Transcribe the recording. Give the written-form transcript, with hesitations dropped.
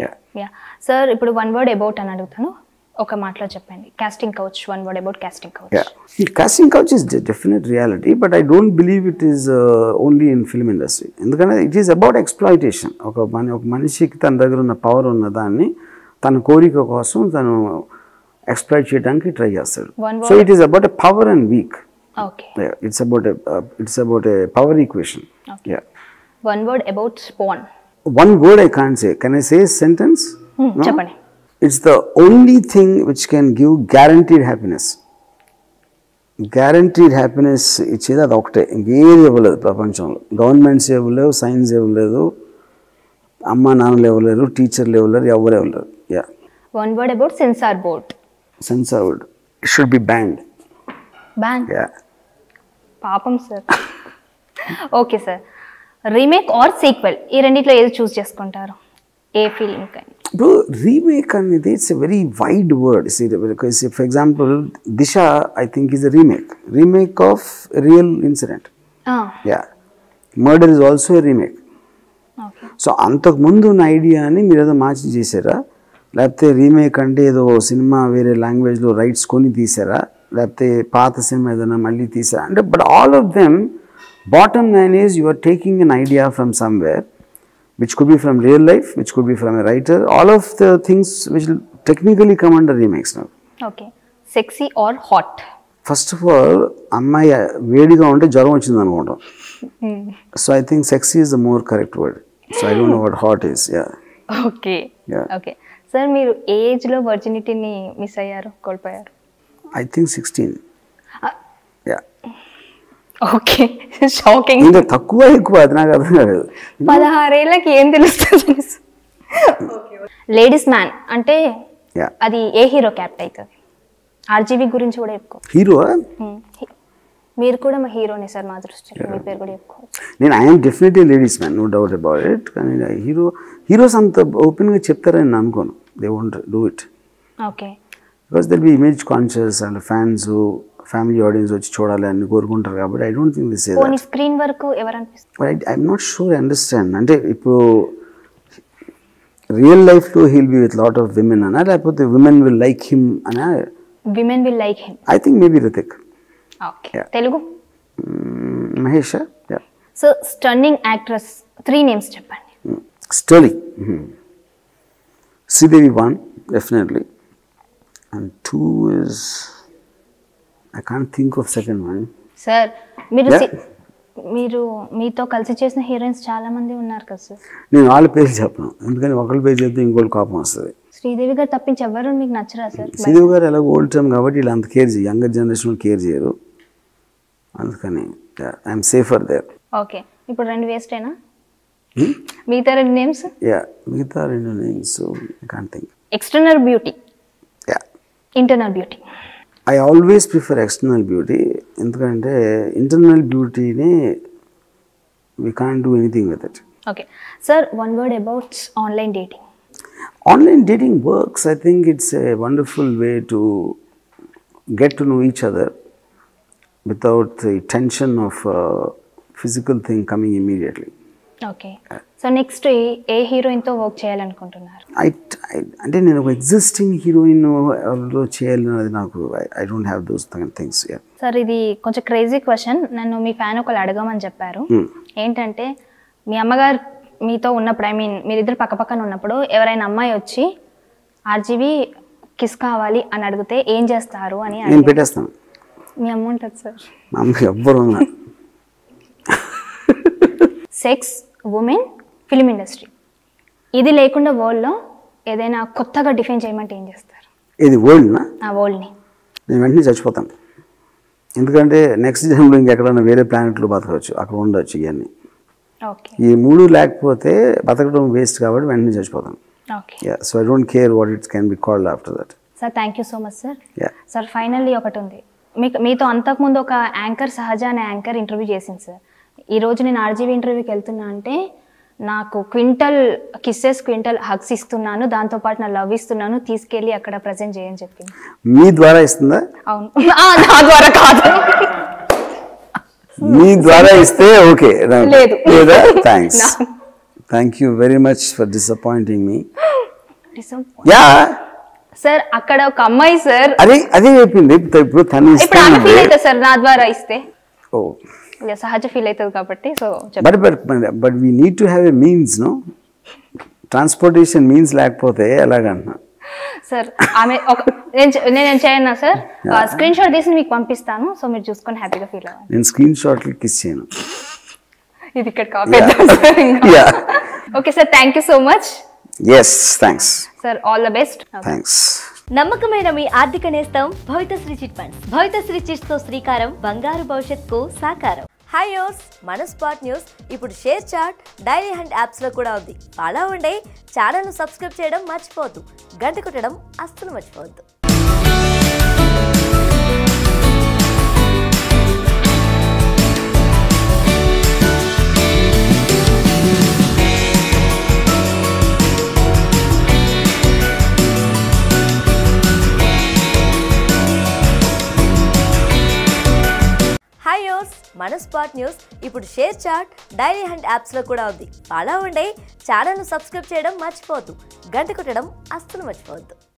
Yeah sir, ఇప్పుడు one word about అని అడుగుతాను, ఒక మాటలో చెప్పండి. Casting couch, one word about casting couch. Casting couch is definite reality, but I don't believe it is only in film industry. ఎందుకంటే it is about exploitation. ఒక మనిషికి తన దగ్గర ఉన్న పవర్ ఉన్న దాన్ని తన కోరిక కోసం తను ఎక్స్ప్లాయిట్ చేయడానికి ట్రై చేస్తాడు. So it is about a power and weak. It's about a power equation. One word about span. One word I can't say. Can I say a sentence? No? It's the only thing which can give guaranteed happiness. Guaranteed happiness ఇచ్చేది అది ఒకటే, ఇంకేది ఇవ్వలేదు ప్రపంచంలో. Governments ఇవ్వలేవు, science ఇవ్వలేదు, అమ్మ నాన్నలు ఇవ్వలేరు, టీచర్లు ఇవ్వలేరు, ఎవరు ఇవ్వలేరు. Yeah. One word about censor board. Censor board it should be band. Ban. Yeah. పాపం sir. Okay sir, remake or sequel, ఈ రెండిట్లో ఏది చూస్ చేసుకుంటారు? ఏ ఫీలింగ్ కానీ? ఇప్పుడు రీమేక్ అనేది it's a very wide word. Because for example Disha I think is a remake of real incident. Yeah. Murder is also a remake. So అంతకుముందు ఉన్న ఐడియాని మీరు ఏదో మార్చి చేశారా, లేకపోతే రీమేక్ అంటే ఏదో సినిమా వేరే లాంగ్వేజ్లో రైట్స్ కొని తీసారా, లేకపోతే పాత సినిమా ఏదైనా మళ్ళీ తీసారా అంటే, but all of them bottom line is you are taking an idea from somewhere, which could be from real life, which could be from a writer. All of the things which will technically come under remakes now. Okay. Sexy or hot? First of all, అమ్మాయి వేడిగా ఉంటే జ్వరం వచ్చింది అనుకుంటాం. So I think sexy is the more correct word. So I don't know what hot is. Yeah. Okay. Yeah. Okay. Sir, మీరు ఏ age లో వర్జినిటీని miss అయ్యారు, కోల్పోయారు? I think 16. Yeah. Okay. Shocking. ఇంకా తక్కువ ఎక్కువ అది నాకు అర్థం కాదు. 16 ఏళ్ళకి ఏం తెలుస్తుంది? లేడీస్ మ్యాన్ అంటే అది ఏ హీరో క్యాప్ట్ అవుతుంది? ఆర్జీవి గురించి కూడా చెప్పుకో. హీరో మీరు కూడా మా హీరోనే సార్, మా దృష్టిలో మీ పేరు కూడా చెప్పుకోవచ్చు. నేను I'm definitely ladies man, no doubt about it. కానీ హీరోస్ అంత ఓపెన్గా చెప్తారని నేను అనుకోను. They won't do it. Okay. Because they'll be image conscious and fans, family audience వచ్చి చూడాలి అని కోరుకుంటారు కాబట్టి I don't think this is own screen వరకు ఎవరు అనిపిస్తారు? I'm not sure understand. అంటే ఇప్పుడు రియల్ లైఫ్లో he'll be with lot of women అనా, లేకపోతే విమెన్ విల్ లైక్ హిమ్ అనా? Women will like him. I think maybe Hrithik. Okay. Telugu Mahesh. So stunning actress 3 names చెప్పండి. Sterling. Sridevi 1 definitely, and 2 is I can't think of second one. Sir, మీరు మీతో కలిసి చేసిన heroines చాలా మంది ఉన్నారు కదా సార్. నేను వాళ్ళ పేరు చెప్పను, ఎందుకంటే ఒకళ్ళ పేరు చెప్తే ఇంకోటి కోపం వస్తుంది. శ్రీదేవి గారు తప్పించి ఎవరు మీకు నచ్చరా సార్? శ్రీదేవి గారు ఎలాగో ఓల్డ్ టైమ్ కాబట్టి వీళ్ళు అంత కేర్ చేయరు, యంగర్ జనరేషన్ కేర్ చేయరు, అందుకని ఐఎమ్ సేఫర్ దేర్. ఓకే. ఇప్పుడు 2 వేస్టేనా? మిగతా 2 నేమ్స్? మిగతా 2 names I can't think. External beauty, internal beauty. I always prefer external beauty. ఎందుకంటే ఇంటర్నల్ బ్యూటీని we can't do anything with it. Okay. Sir, one word about online dating. Online dating works. I think it's a wonderful way to get to know each other without the tension of physical thing coming immediately. Okay. So next ఏ heroine తో work చేయాలనుకుంటున్నారు? అంటే నేను ఒక existing heroine లో చేయాలన్నది నాకు I don't have those things. Sir, ఇది కొంచెం క్రేజీ క్వశ్చన్, నన్ను మీ ఫ్యాన్ ఒకళ్ళు అడగమని చెప్పారు. ఏంటంటే మీ అమ్మగారు మీతో ఉన్నప్పుడు, ఐ మీన్ మీరిద్దరు పక్క పక్కన ఉన్నప్పుడు ఎవరైనా అమ్మాయి వచ్చి ఆర్జీవి కిస్ కావాలి అని అడిగితే ఏం చేస్తారు అని? నేను పెట్టేస్తాను. మీ అమ్మ ఉంటుంది సార్? మా అమ్మకి ఎవ్వరు సెక్స్, ఉమెన్, ఫిల్మ్ ఇండస్ట్రీ, ఇది లేకుండా వరల్డ్లో ఏదైనా కొత్తగా డిఫైన్ చేయమంటే ఏం చేస్తారు? ఇది వరల్డ్నా? వరల్డ్ని నేను వెంటనే చచ్చిపోతాను. ఎందుకంటే నెక్స్ట్ జన్మలో ఇంకెక్కడైనా వేరే ప్లానెట్లో బతకవచ్చు, అక్కడ ఉండవచ్చు. ఇవన్నీ ఈ 3 లేకపోతే బతకడం వేస్ట్ కాబట్టి వెంటనే చచ్చిపోతాను. So I don't care what it can be called after that. Sir, thank you so much sir. Sir, finally ఒకటి ఉంది, మీతో అంతకుముందు ఒక యాంకర్, సహజ అనే యాంకర్ ఇంటర్వ్యూ చేసింది సార్. ఈరోజు నేను ఆర్జీవీ ఇంటర్వ్యూకి వెళ్తున్నా అంటే నాకు క్వింటల్ కిస్సెస్, క్వింటల్ హగ్స్ ఇస్తున్నాను, దాంతోపాటు నా లవ్ ఇస్తున్నాను, తీసుకెళ్ళి అక్కడ ప్రజెంట్ చేయని చెప్పింది. మీ ద్వారా ఇస్తుందా? అవును. నా ద్వారా కాదు, మీ ద్వారా ఇస్తే ఓకే. లేదు. Thanks. Thank you very much for disappointing me. Yeah sir అక్కడ ఒక అమ్మాయి సార్ అదే చెప్పింది. ఇప్పుడు తను ఇప్పుడు ఆమె ఫీల్ అవుతుంది సార్ నా ద్వారా ఇస్తే. ఓ సహజ ఫీల్ అవుతుంది కాబట్టి. So but we need to have a means, no transportation means లేకపోతే ఎలాగన్నా సార్ ఆమె నేను చేయనా సార్ స్క్రీన్ షాట్ తీసి మీకు పంపిస్తాను. సో మీరు చూసుకొని హ్యాపీగా ఫీల్ అవ్వాలి. నేను స్క్రీన్ షాట్లు కిస్ చేయను. ఇది ఇక్కడ copy. Okay sir, thank you so much. Yes thanks sir, all the best. Thanks. నమ్మకమైన మీ ఆర్థిక నేస్తం Bhavitashri chit funds. Bhavitashri chits తో శ్రీకారం బంగారు భవిష్యత్తుకు సాకారం. హాయ్ యోస్, మన స్పాట్ న్యూస్ ఇప్పుడు ShareChat, Dailyhunt apps లో కూడా ఉంది. ఫాలో అవ్వండి. ఛానల్ ను సబ్స్క్రైబ్ చేయడం మర్చిపోవద్దు. గంట కొట్టడం అస్సలు మర్చిపోవద్దు. హాయ్ యోస్, మన స్పాట్ న్యూస్ ఇప్పుడు ShareChat, Dailyhunt apps లో కూడా ఉంది. ఫాలో అవ్వండి. ఛానల్ ను సబ్స్క్రైబ్ చేయడం మర్చిపోవద్దు. గంట కొట్టడం అస్సలు మర్చిపోవద్దు.